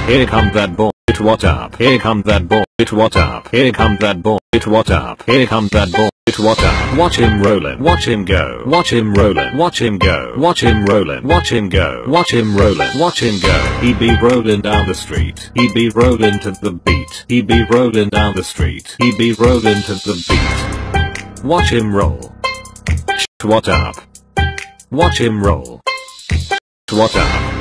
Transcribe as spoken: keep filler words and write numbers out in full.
Here come that boy. It what up? Here come that boy. It what up? Here come that boy. It what up? Here come that boy. It what up? Watch him rollin'. Watch him go. Watch him rollin'. Watch him go. Watch him rollin'. Watch him go. Watch him rollin'. Watch him go. He be rollin' down the street. He be rollin' to the beat. He be rollin' down the street. He be rollin' to the beat. Watch him roll. What up? Watch him roll. What up?